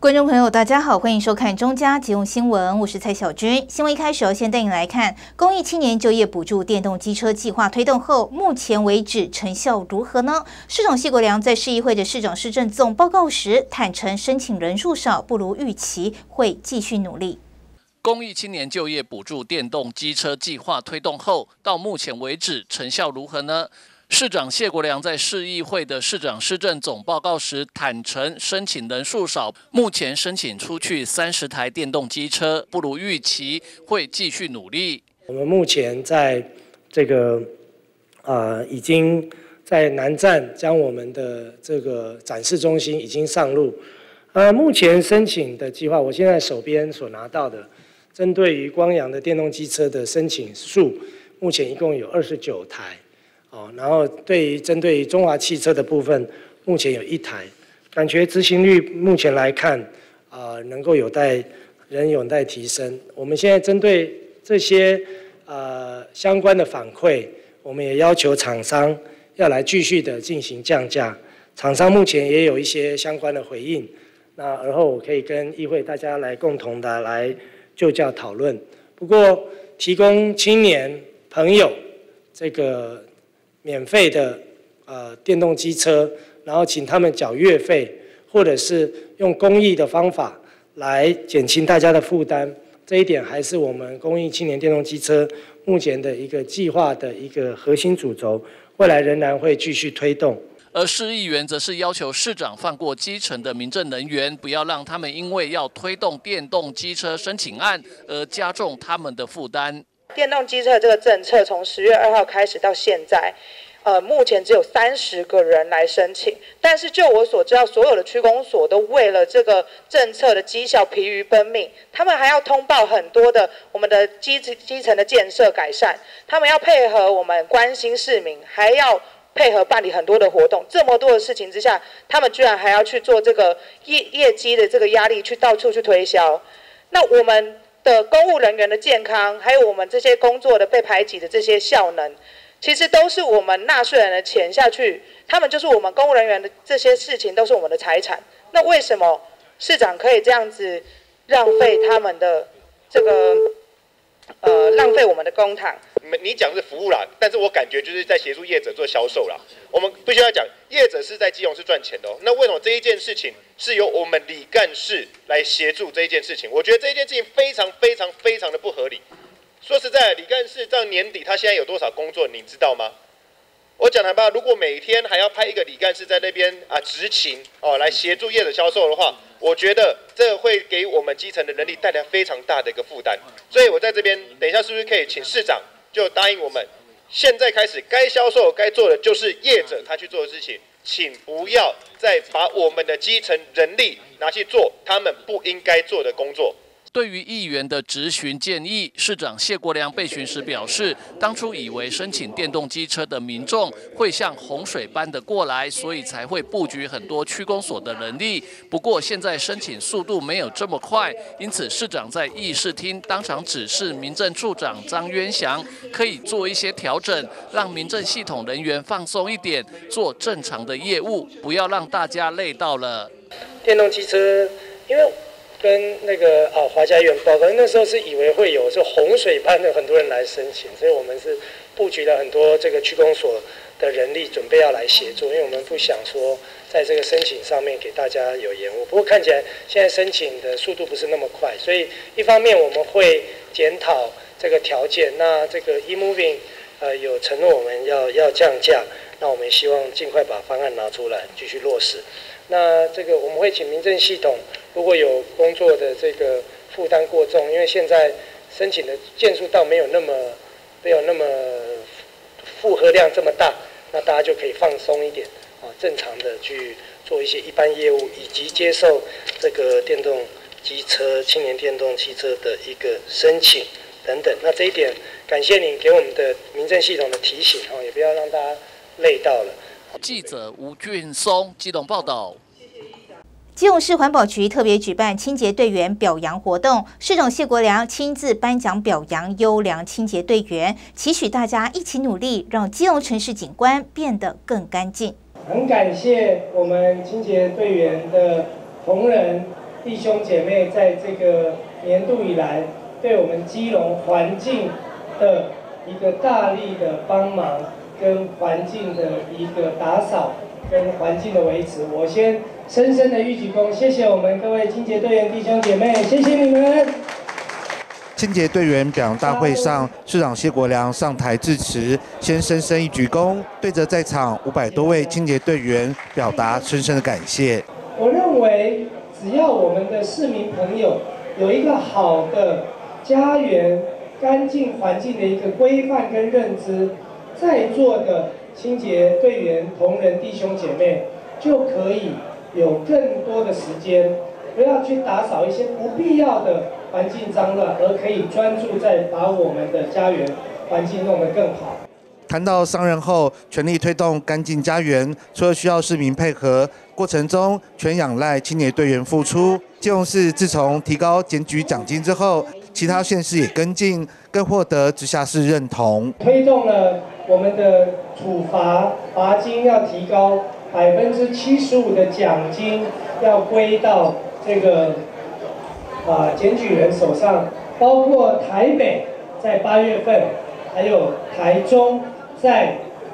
观众朋友，大家好，欢迎收看中嘉即用新闻，我是蔡小军。新闻一开始要先带你来看公益青年就业补助电动机车计划推动后，目前为止成效如何呢？市长谢国良在市议会的市长施政总报告时坦承，申请人数少不如预期，会继续努力。 公益青年就业补助电动机车计划推动后，到目前为止成效如何呢？市长谢国良在市议会的市长施政总报告时坦承，申请人数少，目前申请出去30台电动机车，不如预期，会继续努力。 我们目前在这个已经在南站将我们的这个展示中心已经上路。目前申请的计划，我现在手边所拿到的，针对于光阳的电动机车的申请数，目前一共有29台。然后针对于中华汽车的部分，目前有1台，感觉执行率目前来看，能够仍有待提升。我们现在针对这些相关的反馈，我们也要求厂商要来继续的进行降价。厂商目前也有一些相关的回应，那而后我可以跟议会大家来共同的来就教讨论。不过提供青年朋友这个免费的电动机车，然后请他们缴月费，或者是用公益的方法来减轻大家的负担，这一点还是我们公益青年电动机车目前的一个计划的一个核心主轴，未来仍然会继续推动。 而市议员则是要求市长放过基层的民政人员，不要让他们因为要推动电动机车申请案而加重他们的负担。 电动机车这个政策从10月2号开始到现在，目前只有30个人来申请，但是就我所知道，所有的区公所都为了这个政策的绩效疲于奔命，他们还要通报很多的我们的基层的建设改善，他们要配合我们关心市民，还要配合办理很多的活动，这么多的事情之下，他们居然还要去做这个业绩的这个压力，去到处去推销。那我们的公务人员的健康，还有我们这些工作的被排挤的这些效能，其实都是我们纳税人的钱下去，他们就是我们公务人员的这些事情都是我们的财产。那为什么市长可以这样子浪费他们的这个浪费我们的公帑？ 你讲是服务啦，但是我感觉就是在协助业者做销售啦。我们必须要讲，业者是在基隆是赚钱的哦。那为什么这一件事情是由我们李干事来协助这一件事情？我觉得这一件事情非常的不合理。说实在，李干事到年底他现在有多少工作，你知道吗？我讲坦白，如果每天还要派一个李干事在那边执勤来协助业者销售的话，我觉得这会给我们基层的人力带来非常大的一个负担。所以我在这边等一下是不是可以请市长就答应我们，现在开始该销售该做的就是业者他去做的事情，请不要再把我们的基层人力拿去做他们不应该做的工作。 对于议员的质询建议，市长谢国良被询时表示，当初以为申请电动机车的民众会像洪水般的过来，所以才会布局很多区公所的人力。不过现在申请速度没有这么快，因此市长在议事厅当场指示民政处长张渊祥可以做一些调整，让民政系统人员放松一点，做正常的业务，不要让大家累到了。 电动机车，因为跟那个华家园报告，那时候是以为会有洪水般的很多人来申请，所以我们是布局了很多这个区公所的人力，准备要来协助，因为我们不想说在这个申请上面给大家有延误。不过看起来现在申请的速度不是那么快，所以一方面我们会检讨这个条件，那这个 eMoving 有承诺我们要降价，那我们希望尽快把方案拿出来继续落实。那这个我们会请民政系统，如果有工作的这个负担过重，因为现在申请的件数倒没有那么负荷量这么大，那大家就可以放松一点正常的去做一些一般业务，以及接受这个电动机车、青年电动汽车的一个申请等等。那这一点感谢您给我们的民政系统的提醒也不要让大家累到了。 记者吴俊松基隆报道。 基隆市环保局特别举办清洁队员表扬活动，市长谢国良亲自颁奖表扬优良清洁队员，期许大家一起努力，让基隆城市景观变得更干净。 很感谢我们清洁队员的同仁弟兄姐妹在这个年度以来对我们基隆环境的一个大力的帮忙，跟环境的一个打扫，跟环境的维持。我先深深的鞠躬，谢谢我们各位清洁队员弟兄姐妹，谢谢你们。 清洁队员表扬大会上，市长谢国良上台致辞，先深深一鞠躬，对着在场500多位清洁队员表达深深的感谢。 我认为，只要我们的市民朋友有一个好的家园、干净环境的一个规范跟认知，在座的清洁队员同仁弟兄姐妹就可以有更多的时间，不要去打扫一些不必要的环境脏乱，而可以专注在把我们的家园环境弄得更好。 谈到上任后全力推动干净家园，除了需要市民配合，过程中全仰赖清洁队员付出。基隆市自从提高检举奖金之后，其他县市也跟进，更获得直辖市认同。 推动了我们的处罚罚金要提高75%的奖金要归到这个检举人手上，包括台北在8月份，还有台中在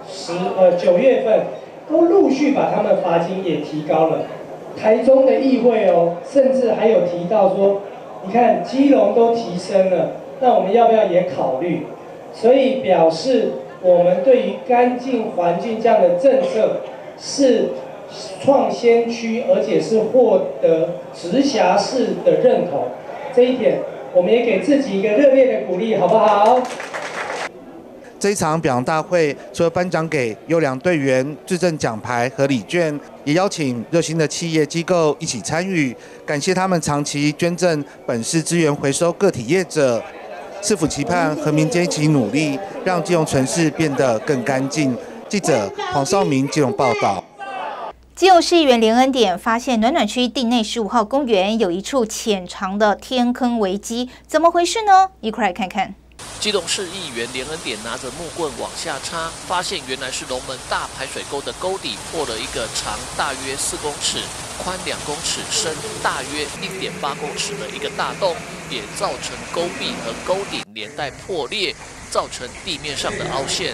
9月份，都陆续把他们罚金也提高了。台中的议会甚至还有提到说，你看基隆都提升了，那我们要不要也考虑？所以表示我们对于干净环境这样的政策是创先驱，而且是获得直辖市的认同。这一点，我们也给自己一个热烈的鼓励，好不好？ 这一场表扬大会，除了颁奖给优良队员致赠奖牌和礼券，也邀请热心的企业机构一起参与，感谢他们长期捐赠本市资源回收个体业者。市府期盼和民间一起努力，让基隆城市变得更干净。记者黄少明基隆报道。 基隆市议员连恩典发现暖暖区町内15号公园有一处潜藏的天坑危机，怎么回事呢？一块来看看。 基隆市议员连恩典拿着木棍往下插，发现原来是龙门大排水沟的沟底破了一个长大约4公尺、宽2公尺、深大约1.8公尺的一个大洞，也造成沟壁和沟顶连带破裂，造成地面上的凹陷。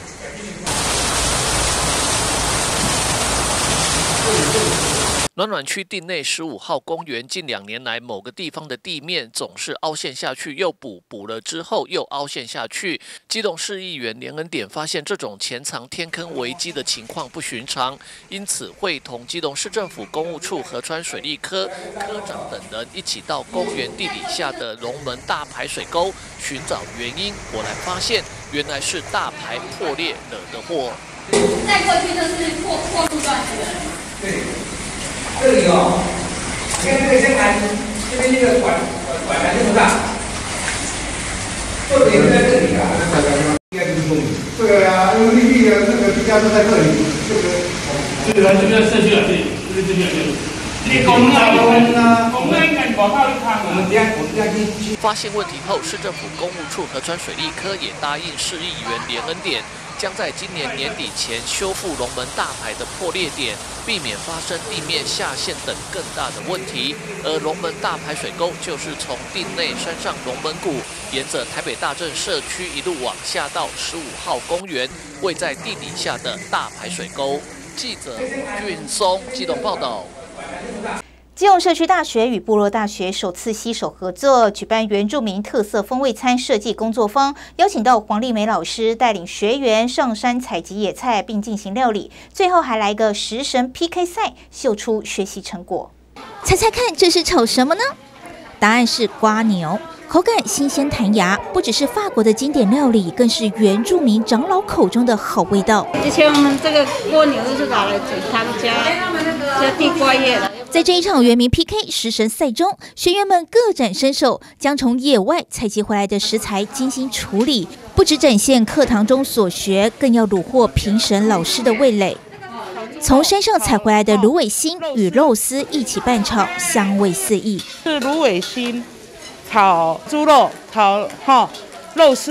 暖暖区町内15号公园近2年来，某个地方的地面总是凹陷下去，又补了之后又凹陷下去。基隆市议员连恩典发现这种潜藏天坑危机的情况不寻常，因此会同基隆市政府公务处河川水利科科长等人一起到公园地底下的龙门大排水沟寻找原因。果然发现，原来是大排破裂惹的祸。 再过去就是破路断续了。对。 这里你看这个先看这边这个管材这么大，或者也在这里啊，应该就是公里。对啊，因为绿地的那个地下室在这里，这个这个社区啊，这里。 发现问题后，市政府公务处河川水利科也答应市议员连恩典，将在今年年底前修复龙门大排的破裂点，避免发生地面下陷等更大的问题。而龙门大排水沟就是从町内山上龙门谷，沿着台北大正社区一路往下到15号公园，位在地底下的大排水沟。记者俊松基隆报道。 基隆社区大学与部落大学首次携手合作，举办原住民特色风味餐设计工作坊，邀请到黄丽梅老师带领学员上山采集野菜，并进行料理。最后还来个食神 PK 赛，秀出学习成果。猜猜看，这是炒什么呢？答案是蝸牛。口感新鲜弹牙，不只是法国的经典料理，更是原住民长老口中的好味道。 以前我们这个蜗牛都是拿来煮汤加地瓜叶的。 在这一场原名 PK 食神赛中，学员们各展身手，将从野外采集回来的食材精心处理，不只展现课堂中所学，更要虏获评审老师的味蕾。从山上采回来的芦苇心与肉丝一起拌炒，香味四溢。 是芦苇心。炒猪肉，炒肉丝，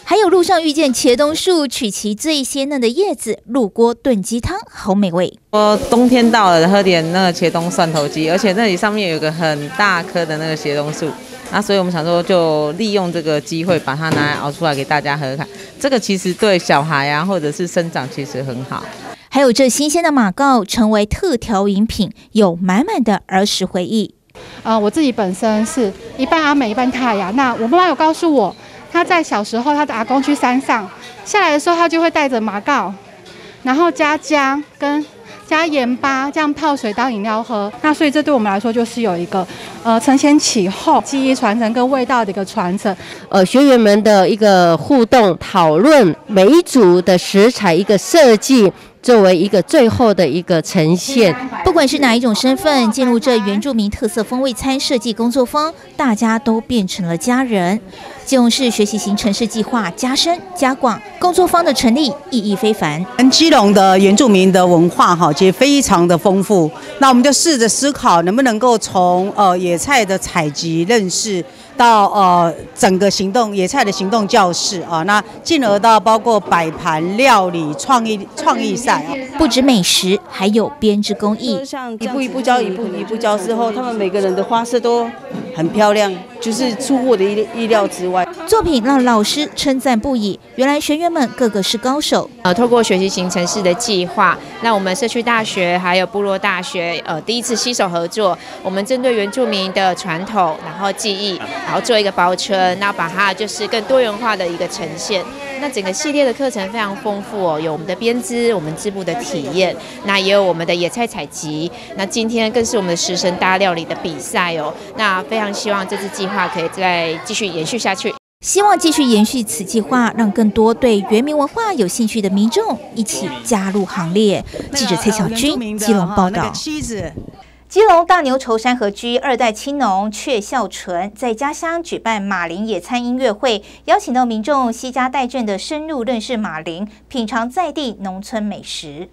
还有路上遇见茄冬树，取其最鲜嫩的叶子，入锅炖鸡汤，好美味。 冬天到了，喝点那个茄冬蒜头鸡，而且那里上面有个很大棵的那个茄冬树，所以我们想说就利用这个机会把它拿来熬出来给大家喝看。这个其实对小孩啊或者是生长其实很好。 还有这新鲜的马告成为特调饮品，有满满的儿时回忆。 我自己本身是一半阿美一半泰雅，那我妈妈有告诉我，她在小时候她的阿公去山上下来的时候，她就会带着马告，然后加姜跟加盐巴，这样泡水当饮料喝。那所以这对我们来说就是有一个承前启后、记忆传承跟味道的一个传承。 学员们的一个互动讨论，每一组的食材一个设计，作为一个最后的一个呈现。 不管是哪一种身份，进入这原住民特色风味餐设计工作坊，大家都变成了家人。基隆市学习型城市计划加深加广，工作坊的成立意义非凡。 基隆的原住民的文化其实非常的丰富，那我们就试着思考能不能够从野菜的采集认识到整个行动野菜的行动教室那进而到包括摆盘料理创意赛不止美食，还有编织工艺， 一步一步教，一步一步教之后，他们每个人的花色都很漂亮，就是出乎我的意料之外。 作品让老师称赞不已，原来学员们个个是高手。 透过学习型城市的计划，让我们社区大学还有部落大学第一次携手合作，我们针对原住民的传统，然后记忆，然后做一个包车，然后把它就是更多元化的一个呈现。那整个系列的课程非常丰富有我们的编织，我们织布的体验，那也有我们的野菜采集，那今天更是我们的食神大料理的比赛那非常希望这次计划可以再继续延续下去。 希望继续延续此计划，让更多对原民文化有兴趣的民众一起加入行列。记者蔡小军，基隆报道。基隆大牛稠山河居2代青农阙孝纯在家乡举办马林野餐音乐会，邀请到民众携家带眷的深入认识马林，品尝在地农村美食。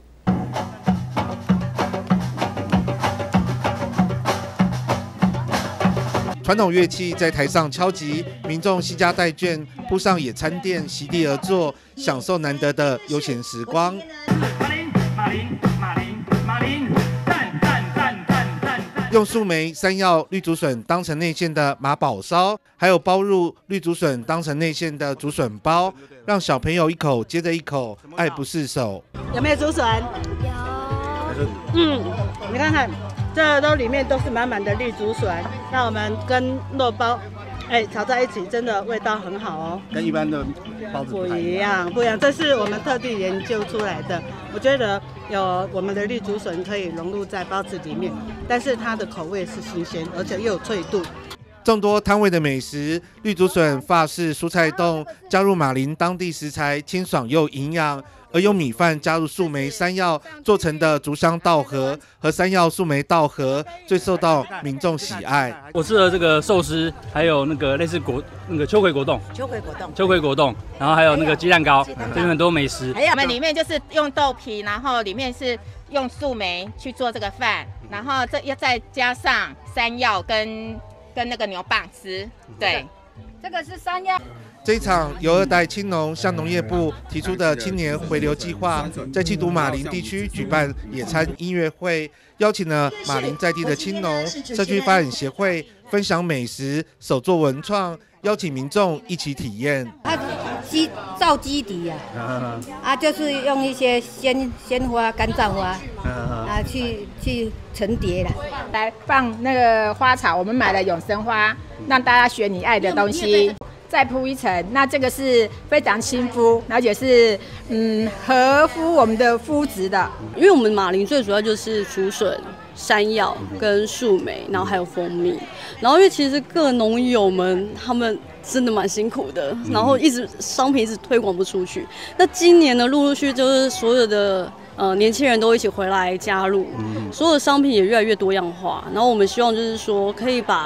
传统乐器在台上敲击，民众携家带眷铺上野餐垫，席地而坐，享受难得的悠闲时光。用树莓、山药、绿竹笋当成内馅的马宝烧，还有包入绿竹笋当成内馅的竹笋包，让小朋友一口接着一口，爱不释手。 有没有竹笋？有。你看看，这都里面都是满满的绿竹笋，那我们跟肉包炒在一起，真的味道很好跟一般的包子不一样，这是我们特地研究出来的。我觉得有我们的绿竹笋可以融入在包子里面，但是它的口味是新鲜，而且又有脆度。 众多摊位的美食，绿竹笋法式蔬菜冻，加入马林当地食材，清爽又营养。而用米饭加入树莓、山药做成的竹香稻荷和山药树莓稻荷，最受到民众喜爱。 我吃了这个寿司，还有那个类似秋葵果冻，然后还有那个鸡蛋糕，这边很多美食。 我们里面就是用豆皮，然后里面是用树莓去做这个饭，然后这要再加上山药跟那个牛蒡丝，对， 这个是山药。 这一场由2代青农向农业部提出的青年回流计划，在七堵马林地区举办野餐音乐会，邀请了马林在地的青农、社区发展协会分享美食、手作文创，邀请民众一起体验。 造基底就是用一些鲜花、干燥花去层叠了， 来放那个花草。我们买了永生花，让大家选你爱的东西。再铺一层，那这个是非常亲肤，而且是合乎我们的肤质的。 因为我们马林最主要就是竹笋、山药跟树莓，然后还有蜂蜜。然后因为其实各农友们他们真的蛮辛苦的，然后商品一直推广不出去。那今年呢，陆续就是所有的年轻人都一起回来加入，所有的商品也越来越多样化。然后我们希望就是说可以把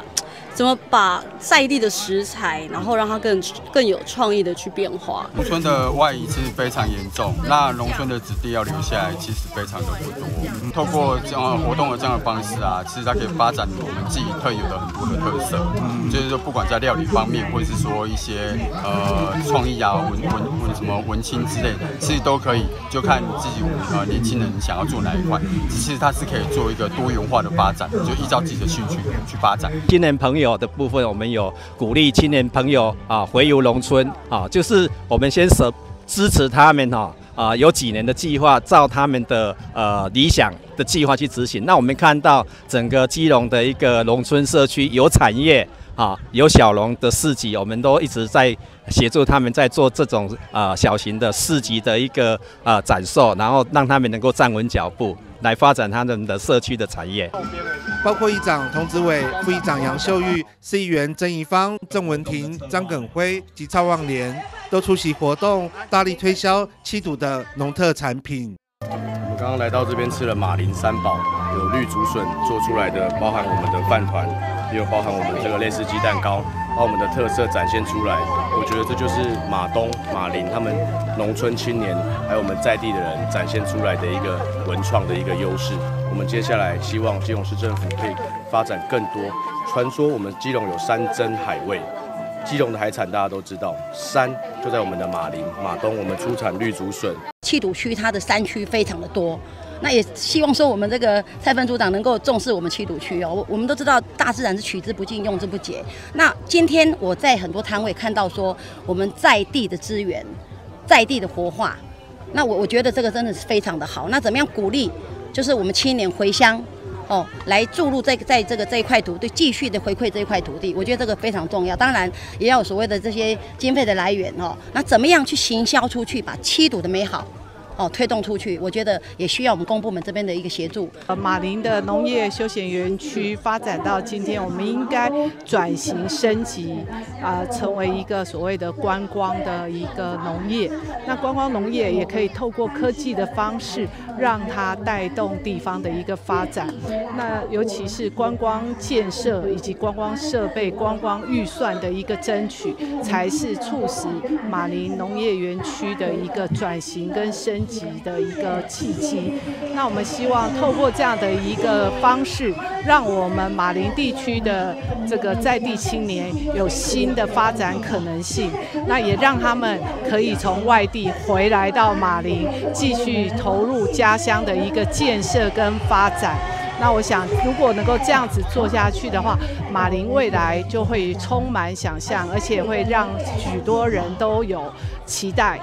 怎么把在地的食材，然后让它更有创意的去变化。 农村的外移其实非常严重，那农村的子弟要留下来，其实非常的不多。透过这样活动的这样的方式啊，其实它可以发展我们自己特有的很多的特色。就是说，不管在料理方面，或者是说一些创意啊、什么文青之类的，其实都可以，就看自己年轻人想要做哪一块。其实它是可以做一个多元化的发展，就依照自己的兴趣去发展。 青年朋友的部分，我们有鼓励青年朋友回游农村就是我们先支持他们有几年的计划，照他们的理想的计划去执行。那我们看到整个基隆的一个农村社区有产业有小农的市集，我们都一直在协助他们在做这种小型的市集的一个展售，然后让他们能够站稳脚步，来发展他们的社区的产业。 包括议长童子伟、副议长杨秀玉、市议员曾宜芳、郑文婷、张耿辉及曹旺莲都出席活动，大力推销七堵的农特产品。 我们刚刚来到这边吃了马林三宝，有绿竹笋做出来的，包含我们的饭团，也有包含我们这个类似鸡蛋糕，把我们的特色展现出来。我觉得这就是马东、马林他们农村青年，还有我们在地的人展现出来的一个文创的一个优势。我们接下来希望基隆市政府可以发展更多。传说我们基隆有山珍海味，基隆的海产大家都知道，山就在我们的马林、马东，我们出产绿竹笋。 七堵区它的山区非常的多，那也希望说我们这个蔡分组长能够重视我们七堵区哦。我们都知道大自然是取之不尽、用之不竭。那今天我在很多摊位看到说我们在地的资源、在地的活化，那我觉得这个真的是非常的好。那怎么样鼓励？就是我们青年回乡来注入在这一块土地，继续的回馈这一块土地，我觉得这个非常重要。当然也要有所谓的这些经费的来源那怎么样去行销出去，把七堵的美好推动出去，我觉得也需要我们公部门这边的一个协助。 马林的农业休闲园区发展到今天，我们应该转型升级，成为一个所谓的观光的一个农业。那观光农业也可以透过科技的方式，让它带动地方的一个发展。那尤其是观光建设以及观光设备、观光预算的一个争取，才是促使马林农业园区的一个转型跟升级的一个契机。那我们希望透过这样的一个方式，让我们马林地区的这个在地青年有新的发展可能性，那也让他们可以从外地回来到马林，继续投入家乡的一个建设跟发展。那我想，如果能够这样子做下去的话，马林未来就会充满想象，而且会让许多人都有期待。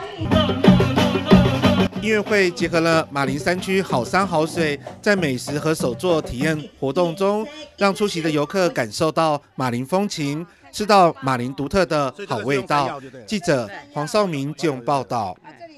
音乐会结合了马林山区好山好水，在美食和手作体验活动中，让出席的游客感受到马林风情，吃到马林独特的好味道。记者黄少明基隆报道。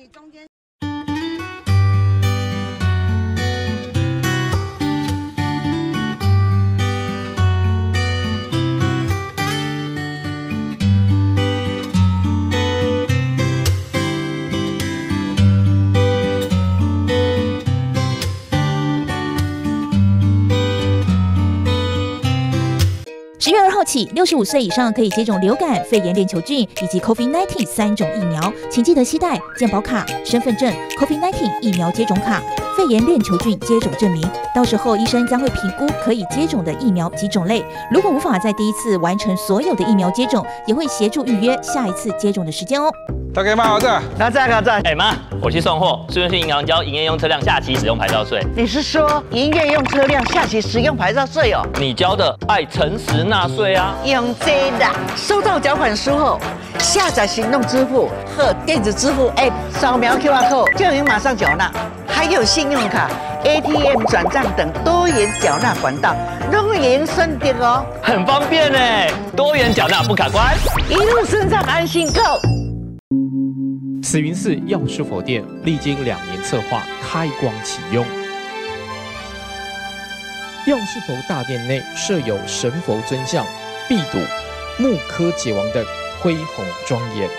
10月2号起，65岁以上可以接种流感、肺炎链球菌以及 COVID-19 3种疫苗，请记得携带健保卡、身份证、COVID-19 疫苗接种卡、肺炎链球菌接种证明。到时候医生将会评估可以接种的疫苗及种类。如果无法在第一次完成所有的疫苗接种，也会协助预约下一次接种的时间哦。 大家妈，我这，那这个这， 哎妈，我去送货，顺丰银行交营业用车辆下期使用牌照税。 你是说营业用车辆下期使用牌照税哦？ 你交的爱诚实纳税啊。 用这的，收到缴款书后，下载行动支付和电子支付 App， 扫描 QR code 就能马上缴纳。还有信用卡、ATM 转账等多元缴纳管道，都能顺点哦， 很方便呢。多元缴纳不卡关， 一路身上安心购。 慈云寺药师佛殿历经2年策划，开光启用。药师佛大殿内设有神佛尊像、壁堵、木刻解王等，恢宏庄严。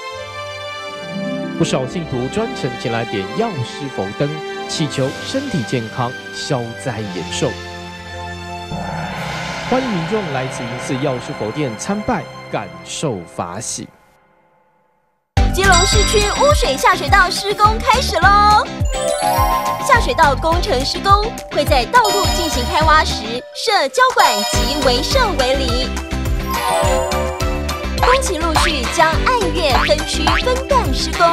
不少信徒专程前来点药师佛灯，祈求身体健康、消灾延寿。 欢迎民众来慈云寺药师佛殿参拜，感受法喜。 基隆市区污水下水道施工开始喽！下水道工程施工会在道路进行开挖时设交管及围设围篱，工期陆续将按月分区分段施工，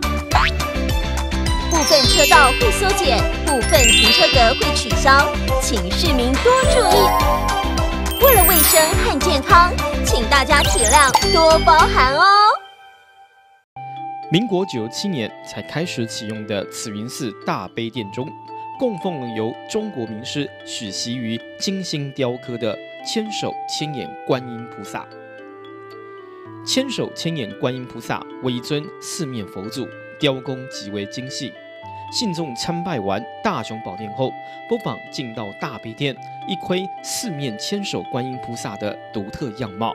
部分车道会缩减，部分停车格会取消，请市民多注意。为了卫生和健康，请大家体谅，多包涵哦。 民国97年才开始启用的慈云寺大悲殿中，供奉由中国名师许习于精心雕刻的千手千眼观音菩萨。千手千眼观音菩萨为一尊四面佛祖，雕工极为精细。信众参拜完大雄宝殿后，不妨进到大悲殿，一窥四面千手观音菩萨的独特样貌。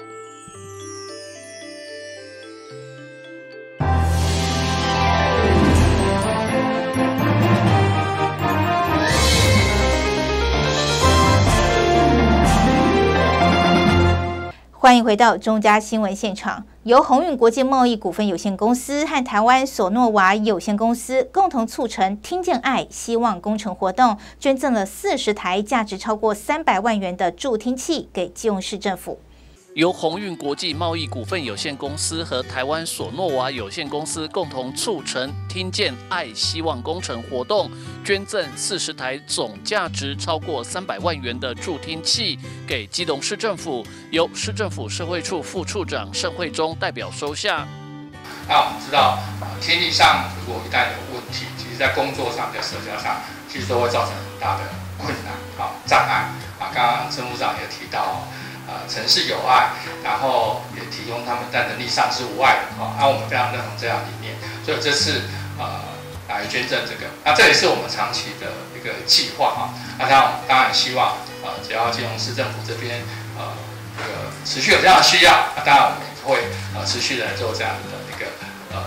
欢迎回到中嘉新闻现场。由鸿运国际贸易股份有限公司和台湾索诺瓦有限公司共同促成听见爱希望工程活动，捐赠了40台价值超过300万元的助听器给基隆市政府。 由鸿运国际贸易股份有限公司和台湾索诺瓦有限公司共同促成听见爱希望工程活动，捐赠40台总价值超过300万元的助听器给基隆市政府，由市政府社会处副处长盛惠忠代表收下。 那我们知道，听力上如果一旦有问题，其实在工作上、在社交上，其实都会造成很大的困难、障碍。刚刚陈副长也提到。城市有爱，然后也提供他们在能力上是无碍的我们非常认同这样的理念，所以这次来捐赠这个，那这也是我们长期的一个计划那当然希望只要基隆市政府这边这个持续有这样的需要，当然我们也会持续的做这样的一个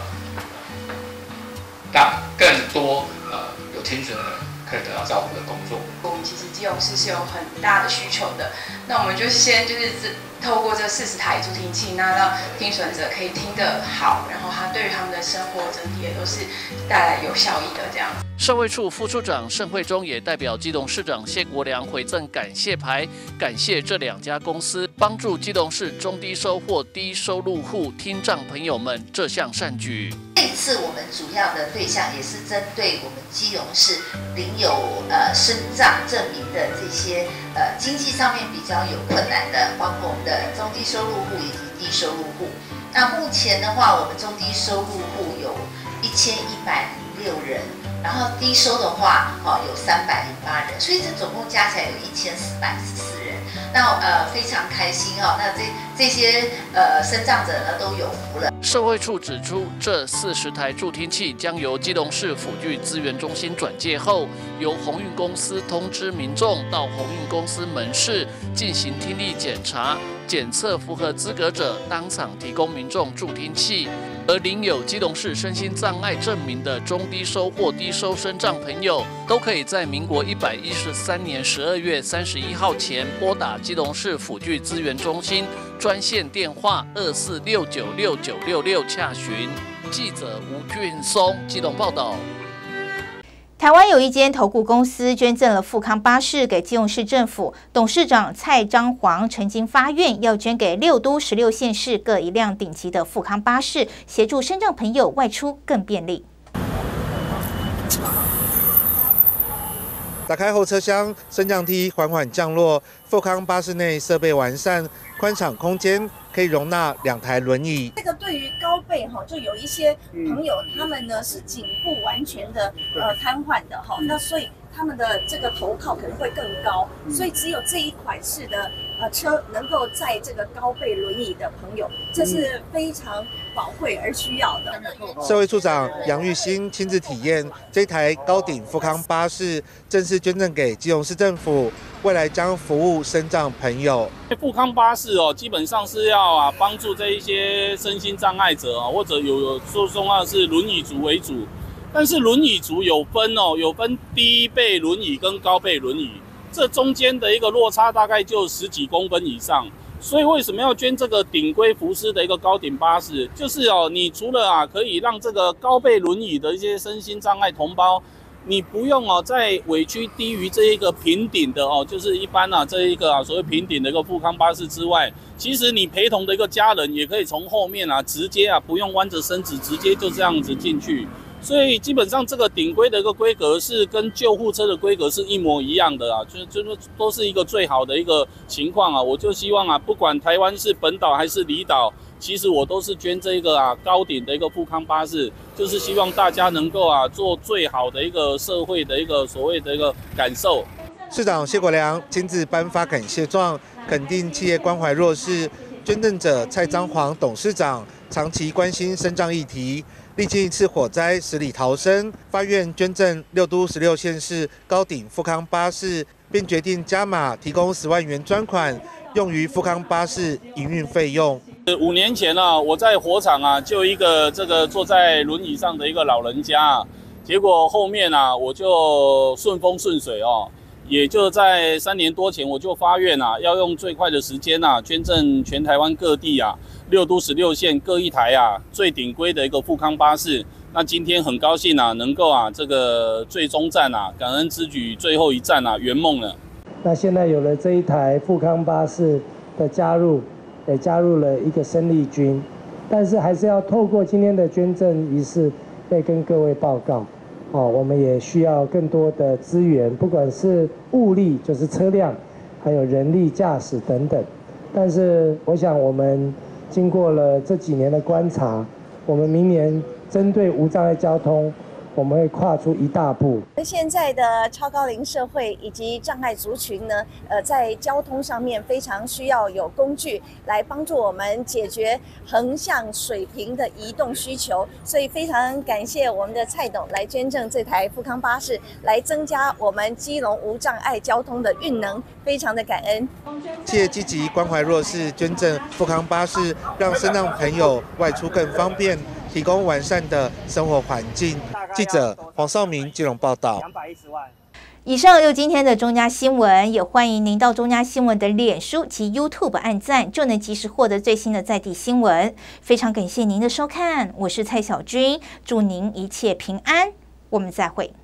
让更多有听损的人可以得到照顾的工作。 我们其实基隆市是有很大的需求的，那我们就先透过这40台助听器，那让听损者可以听得好，然后他对于他们的生活整体也都是带来有效益的这样。 社会处副处长盛惠忠也代表基隆市长谢国良回赠感谢牌，感谢这2家公司帮助基隆市中低收或低收入户听障朋友们这项善举。 这次我们主要的对象也是针对我们基隆市领有身障证明的这些经济上面比较有困难的，包括我们的中低收入户以及低收入户。那目前的话，我们中低收入户有1106人，然后低收的话有308人，所以这总共加起来有1414人。那非常开心那这些身障者呢都有福了。 社会处指出，这40台助听器将由基隆市辅具资源中心转介后，由鸿运公司通知民众到鸿运公司门市进行听力检查，检测符合资格者，当场提供民众助听器。而领有基隆市身心障碍证明的中低收或低收身障朋友，都可以在民国113年12月31号前拨打基隆市辅具资源中心专线电话24696966洽询。记者吴俊松基隆报道。 台湾有一间投顾公司捐赠了富康巴士给基隆市政府，董事长蔡章煌曾经发愿要捐给6都16县市各1辆顶级的富康巴士，协助身障朋友外出更便利。 打开后车厢，升降梯缓缓降落。富康巴士内设备完善，宽敞空间可以容纳2台轮椅。 这个对于高背就有一些朋友，他们呢是颈部完全的瘫痪的那所以他们的这个头靠可能会更高，所以只有这一款式的车能够载这个高背轮椅的朋友，这是非常宝贵而需要的。 社会处长杨玉兴亲自体验这台高顶富康巴士，正式捐赠给基隆市政府，未来将服务身障朋友。 富康巴士基本上是要帮助这一些身心障碍者或者有说重要的是轮椅族为主。但是轮椅族有分低背轮椅跟高背轮椅， 这中间的一个落差大概就10几公分以上。所以为什么要捐这个顶规福斯的一个高顶巴士？就是你除了可以让这个高背轮椅的一些身心障碍同胞，你不用再委屈低于这一个平顶的就是一般这一个所谓平顶的一个富康巴士之外，其实你陪同的一个家人也可以从后面直接不用弯着身子，直接就这样子进去。所以基本上这个顶规的一个规格是跟救护车的规格是一模一样的就是都是一个最好的一个情况我就希望不管台湾是本岛还是离岛，其实我都是捐这个高顶的一个富康巴士，就是希望大家能够做最好的一个社会的一个所谓的一个感受。 市长谢国良亲自颁发感谢状，肯定企业关怀弱势，捐赠者蔡彰煌董事长长期关心身障议题，历经一次火灾死里逃生，发愿捐赠6都16县市高顶富康巴士，并决定加码提供10万元专款，用于富康巴士营运费用。 5年前我在火场就一个这个坐在轮椅上的一个老人家结果后面我就顺风顺水也就在3年多前，我就发愿要用最快的时间捐赠全台湾各地6都16县各一台最顶规的一个富康巴士。那今天很高兴能够这个最终站感恩之举最后一站圆梦了。 那现在有了这一台富康巴士的加入，也加入了一个生力军，但是还是要透过今天的捐赠仪式，再跟各位报告。我们也需要更多的资源，不管是物力，就是车辆，还有人力驾驶等等。但是我想我们经过了这几年的观察，我们明年针对无障碍交通，我们会跨出一大步。 现在的超高龄社会以及障碍族群呢，在交通上面非常需要有工具来帮助我们解决横向水平的移动需求，所以非常感谢我们的蔡董来捐赠这台富康巴士，来增加我们基隆无障碍交通的运能，非常的感恩。 企业积极关怀弱势，捐赠富康巴士，让身障朋友外出更方便，提供完善的生活环境。记者黄少明基隆报道。210万。 以上就今天的中嘉新闻，也欢迎您到中嘉新闻的脸书及 YouTube 按赞，就能及时获得最新的在地新闻。非常感谢您的收看，我是蔡小君，祝您一切平安，我们再会。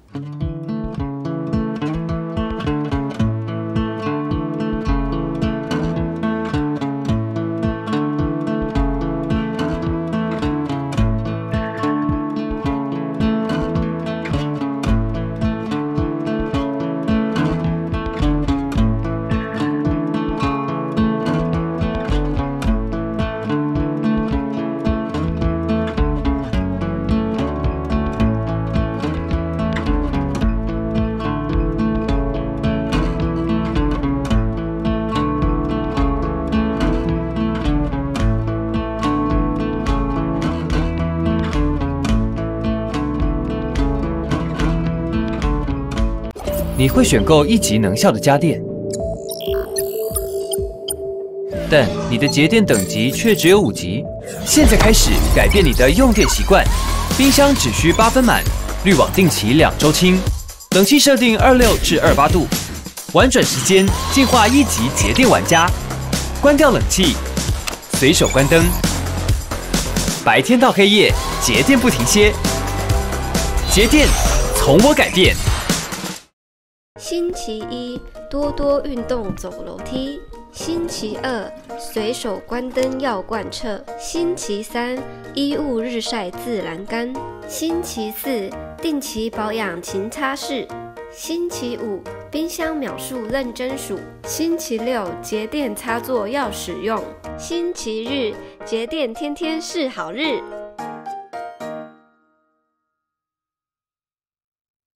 你会选购1级能效的家电，但你的节电等级却只有5级。现在开始改变你的用电习惯，冰箱只需8分满，滤网定期2周清，冷气设定26至28度，玩转时间进化1级节电玩家。关掉冷气，随手关灯，白天到黑夜，节电不停歇。节电从我改变。 星期1，多多运动走楼梯。星期2，随手关灯要贯彻。星期3，衣物日晒自然干。星期4，定期保养勤擦拭。星期5，冰箱秒数认真数。星期6，节电插座要使用。星期日，节电天天是好日。